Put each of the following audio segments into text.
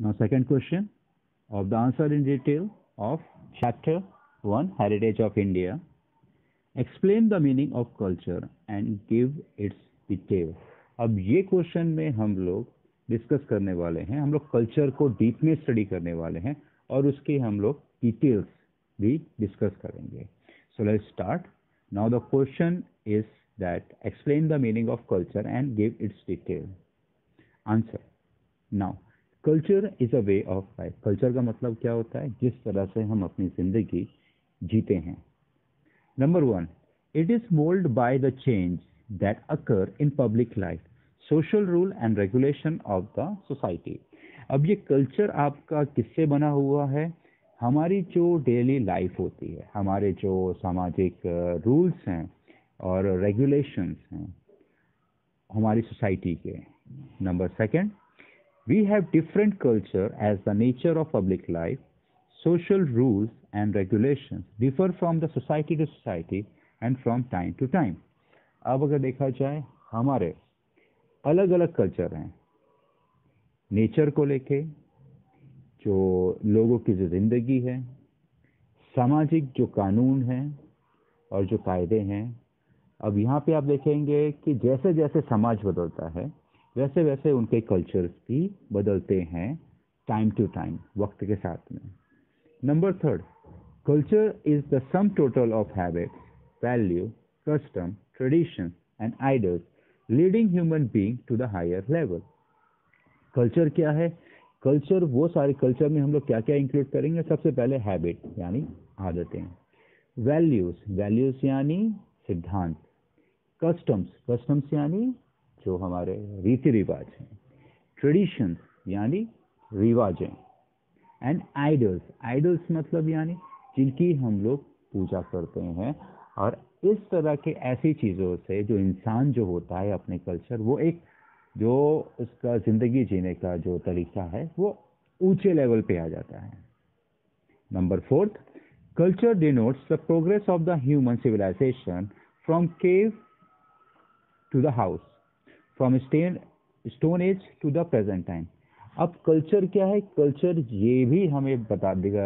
Now, second question of the answer in detail of chapter 1 Heritage of India. Explain the meaning of culture and give its detail. अब ये question में हम लोग discuss करने वाले हैं, हम लोग कल्चर को डीप में स्टडी करने वाले हैं और उसके हम लोग डिटेल्स भी डिस्कस करेंगे. So let's start. Now the question is that explain the meaning of culture and give its detail. Answer. Now culture is a way of life. Culture का मतलब क्या होता है? जिस तरह से हम अपनी जिंदगी जीते हैं. Number one, it is molded by the change that occur in public life, social rule and regulation of the society. अब ये कल्चर आपका किससे बना हुआ है? हमारी जो डेली लाइफ होती है, हमारे जो सामाजिक रूल्स हैं और रेगुलेशंस हैं हमारी सोसाइटी के. Number second, we have different culture as the nature of public life, social rules and regulations differ from the society to society and from time to time. अब अगर देखा जाए हमारे अलग अलग कल्चर हैं नेचर को लेके, जो लोगों की जो जिंदगी है, सामाजिक जो कानून हैं और जो कायदे हैं. अब यहाँ पे आप देखेंगे कि जैसे जैसे समाज बदलता है वैसे वैसे उनके कल्चर्स भी बदलते हैं टाइम टू टाइम, वक्त के साथ में. Number third, culture is the sum total of habits, value, custom, tradition and ideals leading human being to the higher level. Culture क्या है? कल्चर वो सारे, कल्चर में हम लोग क्या क्या इंक्लूड करेंगे? सबसे पहले हैबिट यानी आदतें, वैल्यूज, वैल्यूज यानी सिद्धांत, कस्टम्स, कस्टम्स यानी जो हमारे रीति रिवाज हैं, ट्रेडिशंस यानी रिवाजें, एंड आइडल्स, आइडल्स मतलब यानी जिनकी हम लोग पूजा करते हैं. और इस तरह के ऐसी चीज़ों से जो इंसान जो होता है अपने कल्चर, वो एक जो उसका ज़िंदगी जीने का जो तरीका है वो ऊंचे लेवल पे आ जाता है. Number fourth, culture denotes the progress of the human civilisation from cave to the house, from stone age to the present time. अब कल्चर क्या है? कल्चर ये भी हमें बता देगा,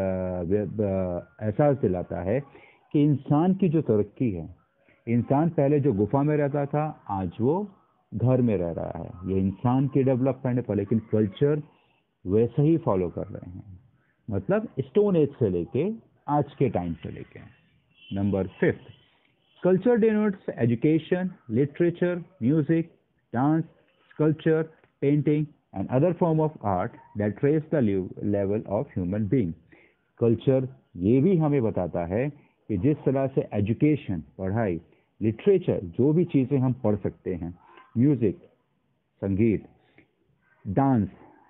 एहसास दिलाता है कि इंसान की जो तरक्की है, इंसान पहले जो गुफा में रहता था आज वो घर में रह रहा है, ये इंसान की डेवलपमेंट है पर लेकिन कल्चर वैसे ही फॉलो कर रहे हैं, मतलब स्टोन एज से लेके आज के टाइम से लेके. Number fifth, culture denotes education, literature, music, dance, sculpture, painting and other form of art that raise the level of human being. Culture ये भी हमें बताता है कि जिस तरह से एजुकेशन, पढ़ाई, लिटरेचर, जो भी चीज़ें हम पढ़ सकते हैं, म्यूजिक, संगीत, डांस,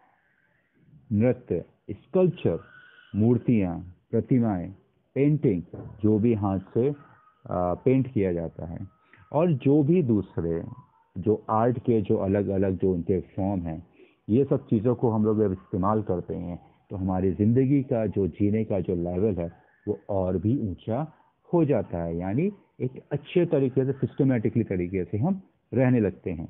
नृत्य, स्कल्पचर, मूर्तियाँ, प्रतिमाएं, पेंटिंग, जो भी हाथ से पेंट किया जाता है, और जो भी दूसरे जो आर्ट के जो अलग अलग जो उनके फॉर्म हैं, ये सब चीज़ों को हम लोग जब इस्तेमाल करते हैं तो हमारी ज़िंदगी का जो जीने का जो लेवल है वो और भी ऊंचा हो जाता है, यानी एक अच्छे तरीके से सिस्टमेटिकली तरीके से हम रहने लगते हैं.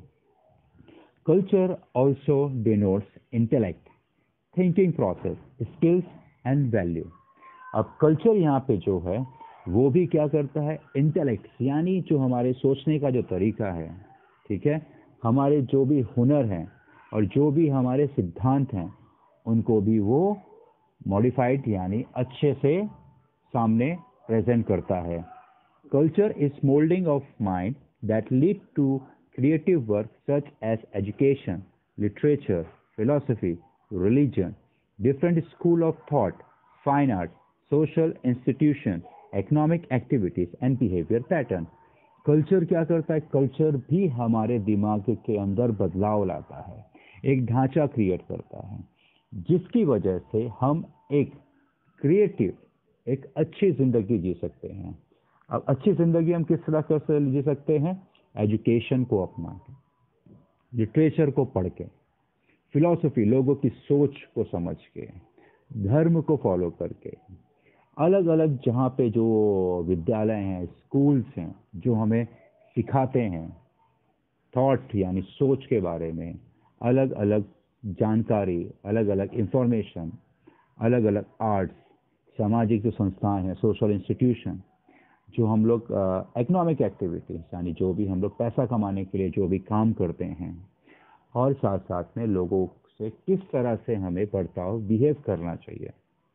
Culture also denotes intellect, thinking process, skills and value. अब कल्चर यहाँ पे जो है वो भी क्या करता है? इंटेलेक्ट यानी जो हमारे सोचने का जो तरीका है, ठीक है, हमारे जो भी हुनर हैं और जो भी हमारे सिद्धांत हैं उनको भी वो मॉडिफाइड यानी अच्छे से सामने प्रेजेंट करता है. Culture is moulding of mind that lead to creative work such as education, literature, philosophy, religion, different school of thought, fine art, social institution, economic activities and behaviour pattern. Culture क्या करता है? Culture भी हमारे दिमाग के अंदर बदलाव लाता है, एक ढांचा क्रिएट करता है जिसकी वजह से हम एक क्रिएटिव, एक अच्छी जिंदगी जी सकते हैं. अब अच्छी जिंदगी हम किस तरह से जी सकते हैं? एजुकेशन को अपना के, लिटरेचर को पढ़ के, फिलॉसफी लोगों की सोच को समझ के, धर्म को फॉलो करके, अलग अलग जहाँ पे जो विद्यालय हैं, स्कूल्स हैं जो हमें सिखाते हैं थॉट यानी सोच के बारे में, अलग अलग जानकारी, अलग अलग इंफॉर्मेशन, अलग अलग आर्ट्स, सामाजिक जो संस्थाएं हैं, सोशल इंस्टीट्यूशन, जो हम लोग इकोनॉमिक एक्टिविटीज, यानी जो भी हम लोग पैसा कमाने के लिए जो भी काम करते हैं, और साथ साथ में लोगों से किस तरह से हमें बर्ताव बिहेव करना चाहिए।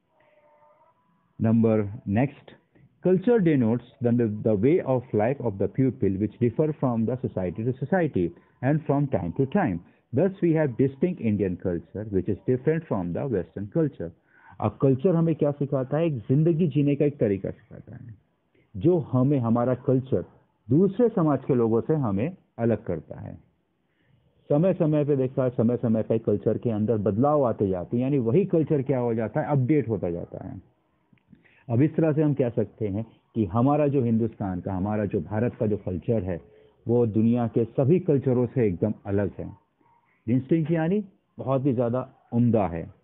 Number next, culture denotes the way of life of the people which differ from the society to society and from time to time. Thus, we have distinct Indian culture which is different from the Western culture. अब culture हमें क्या सिखाता है? एक जिंदगी जीने का एक तरीका सिखाता है, जो हमें, हमारा कल्चर दूसरे समाज के लोगों से हमें अलग करता है। समय समय पे देखा, समय समय पे कल्चर के अंदर बदलाव आते जाते हैं, यानी वही कल्चर क्या हो जाता है, अपडेट होता जाता है। अब इस तरह से हम कह सकते हैं कि हमारा जो हिंदुस्तान का, हमारा जो भारत का जो कल्चर है, वो दुनिया के सभी कल्चरों से एकदम अलग है। डिस्टिंक्ट यानी बहुत ही ज़्यादा उम्दा है।